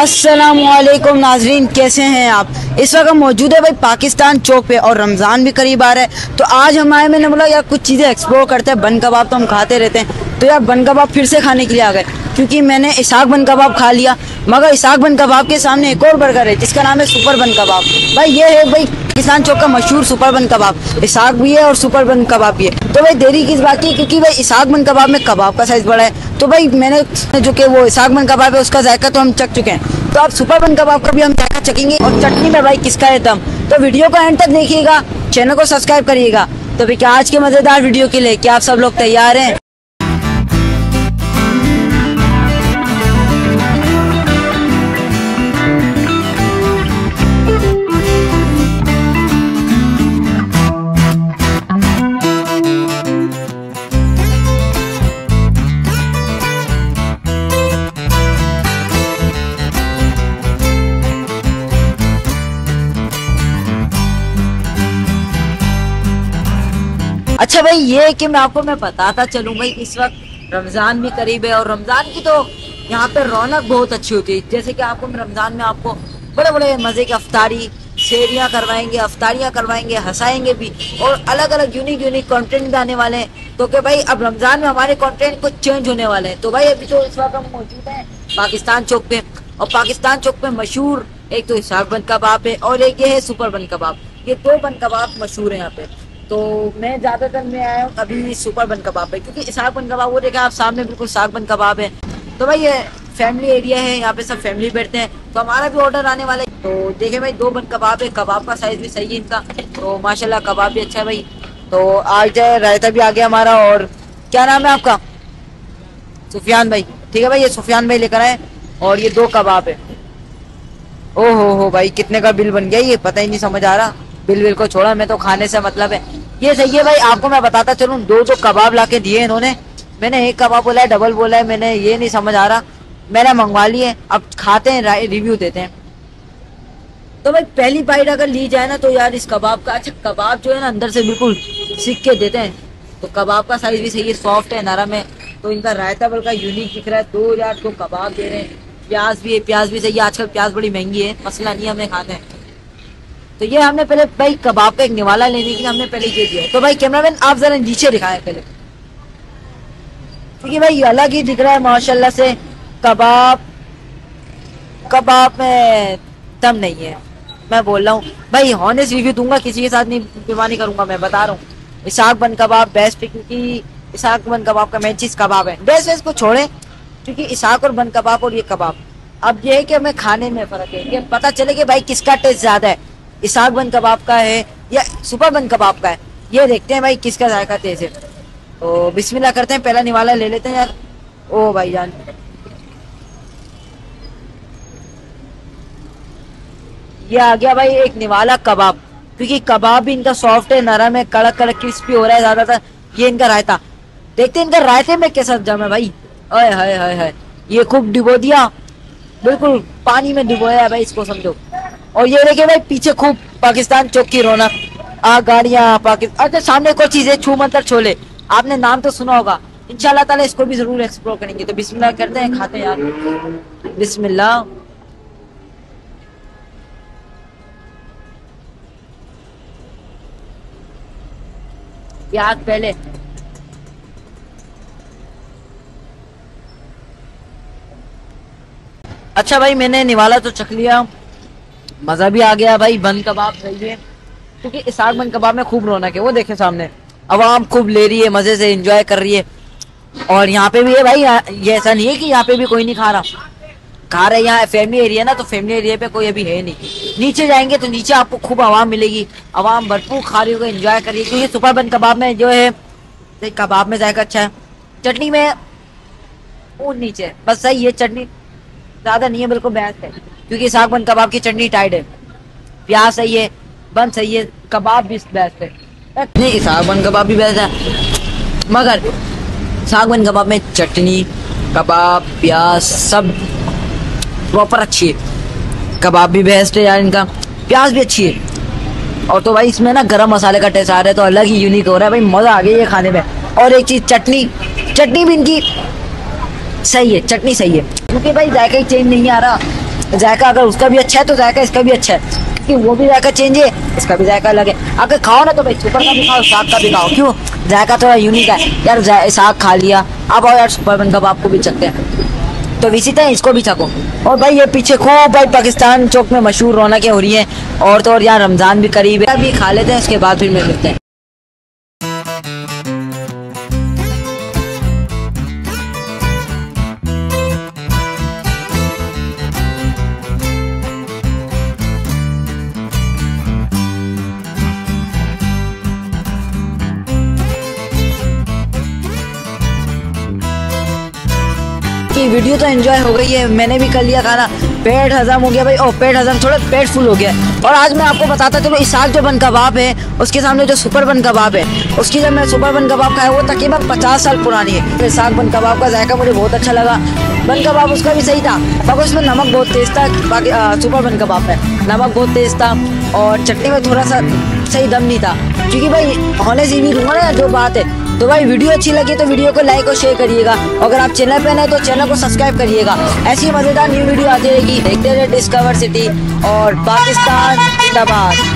अस्सलामुअलैकुम नाजरीन, कैसे हैं आप। इस वक्त मौजूद है भाई पाकिस्तान चौक पे और रमज़ान भी करीब आ रहा है। तो आज मैंने बोला यार कुछ चीज़ें एक्सप्लोर करते हैं। बन कबाब तो हम खाते रहते हैं, तो यार बन कबाब फिर से खाने के लिए आ गए, क्योंकि मैंने इसाक बन कबाब खा लिया। मगर इसाक बन कबाब के सामने एक और बर्गर है जिसका नाम है सुपर बन कबाब। भाई ये है भाई पाकिस्तान चौक का मशहूर सुपर बन कबाब। इसाक भी है और सुपर बन कबाब भी है। तो भाई देरी किस बात की, क्योंकि भाई इसाक बन कबाब में कबाब का साइज़ बड़ा है। तो भाई मैंने जो कि वो इसाक बन कबाब है उसका जायका तो हम चख चुके हैं, तो अब सुपर बन कबाब का भी हम जायका चखेंगे। और चटनी में भाई किसका है दम। तो वीडियो को एंड तक देखिएगा, चैनल को सब्सक्राइब करिएगा। तो भाई क्या आज के मज़ेदार वीडियो के लिए क्या आप सब लोग तैयार हैं। अच्छा भाई ये कि मैं आपको बताता चलूँ भाई, इस वक्त रमज़ान भी करीब है और रमज़ान की तो यहाँ पे रौनक बहुत अच्छी होती है। जैसे कि आपको रमज़ान में आपको बड़े बड़े मज़े की अफ्तारी शेरियाँ करवाएंगे, अफ्तारियाँ करवाएंगे, हंसाएंगे भी, और अलग अलग यूनिक कंटेंट भी आने वाले हैं। तो कि भाई अब रमज़ान में हमारे कंटेंट कुछ चेंज होने वाले हैं। तो भाई अभी तो इस वक्त हम मौजूद हैं पाकिस्तान चौक पे, और पाकिस्तान चौक पे मशहूर एक तो इसाक बन कबाब है और एक ये है सुपर बन कबाब। ये दो बन कबाब मशहूर है यहाँ पे। तो मैं ज़्यादातर मैं आया हूँ अभी सुपर बन कबाब पे, क्योंकि इसाक बन कबाब वो देखा आप सामने बिल्कुल इसाक बन कबाब है। तो भाई ये फैमिली एरिया है, यहाँ पे सब फैमिली बैठते हैं। तो हमारा भी ऑर्डर आने वाला है। तो देखे भाई दो बन कबाब है, कबाब का साइज़ भी सही है इनका, तो माशाल्लाह कबाब भी अच्छा है भाई। तो आज रायता भी आ गया हमारा। और क्या नाम है आपका? सुफियान भाई। ठीक है भाई, ये सुफियान भाई लेकर आए और ये दो कबाब है। ओहो हो भाई कितने का बिल बन गया ये पता ही नहीं समझ आ रहा। बिल को छोड़ा, मैं तो खाने से मतलब है। ये सही है भाई, आपको मैं बताता चलूँ, दो कबाब लाके दिए इन्होंने। मैंने एक कबाब बोला है, डबल बोला है, मैंने ये नहीं समझ आ रहा। मैंने मंगवा लिए, अब खाते हैं, रिव्यू देते हैं। तो भाई पहली बाइट अगर ली जाए ना तो यार इस कबाब का, अच्छा कबाब जो है ना अंदर से बिल्कुल सिक के देते हैं। तो कबाब का साइज भी सही है, सॉफ्ट है, नरम है। तो इनका रायता बल्कि यूनिक दिख रहा है। 2000 को कबाब दे रहे हैं। प्याज भी है, प्याज भी सही है। आजकल प्याज बड़ी महंगी है, मसला नहीं, हमें खाते हैं। तो ये हमने पहले भाई कबाब का एक निवाला लेने के लिए हमने पहले ये दिया। तो भाई कैमरामैन आप जरा नीचे दिखाएं पहले, क्योंकि भाई अलग ही दिख रहा है माशाल्लाह से। कबाब में दम नहीं है, मैं बोल रहा हूँ भाई। हॉनेस्ट रिव्यू दूंगा, किसी के साथ नहीं बेईमानी करूंगा, मैं बता रहा हूँ। इसाक बन कबाब बेस्ट है, क्योंकि इसाक बन कबाब का मेन चीज कबाब है। बेस्ट है, इसको छोड़े, क्योंकि इसाक और बन कबाब और ये कबाब, अब ये है कि हमें खाने में फर्क है, ये पता चले कि भाई किसका टेस्ट ज्यादा है, इसाक बन कबाब का है या सुपर बन कबाब का है। ये देखते हैं भाई किसका जायका तेज है। तो बिस्मिल्लाह करते हैं, पहला निवाला ले लेते हैं यार। ओ भाई जान, ये आ गया भाई एक निवाला कबाब, क्योंकि कबाब भी इनका सॉफ्ट है, नरम है, कड़क कड़क क्रिस्पी हो रहा है ज्यादातर। ये इनका रायता देखते हैं, इनका रायते में कैसा जम है भाई। ओए हाय हाय हाय, ये खूब डिबो दिया, बिल्कुल पानी में डिबोया है भाई, इसको समझो। और ये देखिए भाई पीछे खूब पाकिस्तान चौक की रौनक, गाड़ियाँ पाकिस्तान। अच्छा सामने एक और चीज है, छू मंतर छोले, आपने नाम तो सुना होगा। इंशाल्लाह ताला इसको भी जरूर एक्सप्लोर करेंगे। तो बिस्मिल्लाह करते हैं, खाते हैं यार, बिस्मिल्लाह। प्याज पहले, अच्छा भाई मैंने निवाला तो चख लिया, मजा भी आ गया भाई। बन कबाब सही है, क्योंकि इसाक बन कबाब में खूब रौनक है। वो देखे सामने अवाम खूब ले रही है, मजे से एंजॉय कर रही है। और यहाँ पे भी है भाई, ये ऐसा नहीं है कि यहाँ पे भी कोई नहीं खा रहा, खा रहे। यहाँ फैमिली एरिया ना, तो फैमिली एरिया पे कोई अभी है नहीं। नीचे जाएंगे तो नीचे आपको खूब आवाम मिलेगी, आवाम भरपूर खा रही होगी, एंजॉय करिए। क्योंकि सुपर बन कबाब में जो है कबाब में जायका अच्छा है, चटनी में ऊंच नीचे बस सही है, चटनी ज्यादा नहीं है, बिल्कुल बेस्ट है। क्योंकि इसाक बन कबाब की चटनी टाइट है, प्याज सही है, बन सही है, कबाब भी बेस्ट है। नहीं इसाक बन कबाब भी बेस्ट है, मगर इसाक बन कबाब में चटनी, कबाब, प्याज सब प्रॉपर अच्छी है। कबाब भी बेस्ट है यार इनका, प्याज भी अच्छी है। और तो भाई इसमें ना गरम मसाले का टेस्ट आ रहा है, तो अलग ही यूनिक हो रहा है भाई, मजा आ गया ये खाने में। और एक चीज चटनी भी इनकी सही है, चटनी सही है, क्योंकि भाई जायका ही चेंज नहीं आ रहा। जायका अगर उसका भी अच्छा है तो जायका इसका भी अच्छा है, कि वो भी जायका चेंज है, इसका भी जायका अलग है। अगर खाओ ना तो भाई सुपर का भी खाओ, साग का भी खाओ, क्यों जायका थोड़ा यूनिक है यार। साग खा लिया, अब आओ यार सुपर बन कबाब को भी चखते हैं, तो इसी तरह इसको भी चखो। और भाई ये पीछे खूब भाई पाकिस्तान चौक में मशहूर रौनकें हो रही हैं, और तो और यहाँ रमजान भी करीब है, अभी खा लेते हैं, उसके बाद फिर मिलते हैं। की वीडियो तो एंजॉय हो गई है, मैंने भी कर लिया खाना, पेट हजम हो गया भाई, और पेट हजम थोड़ा पेट फुल हो गया। और आज मैं आपको बताता चलो इसाक जो बन कबाब है उसके सामने जो सुपर बन कबाब है, उसकी जब मैं सुपर बन कबाब खाया वो तकरीबन 50 साल पुरानी है। इसाक बन कबाब का जायका मुझे बहुत अच्छा लगा, बन कबाब उसका भी सही था, मगर उसमें नमक बहुत तेज था। बाकी सुपर बन कबाब में नमक बहुत तेज था, और चटनी में थोड़ा सा सही दम नहीं था, क्योंकि भाई होने से भी दूंगा ना जो बात है। तो भाई वीडियो अच्छी लगी तो वीडियो को लाइक और शेयर करिएगा, अगर आप चैनल पे नए तो चैनल को सब्सक्राइब करिएगा। ऐसी मजेदार न्यू वीडियो आती रहेगी, देखते रहे डिस्कवर सिटी और पाकिस्तान जिंदाबाद।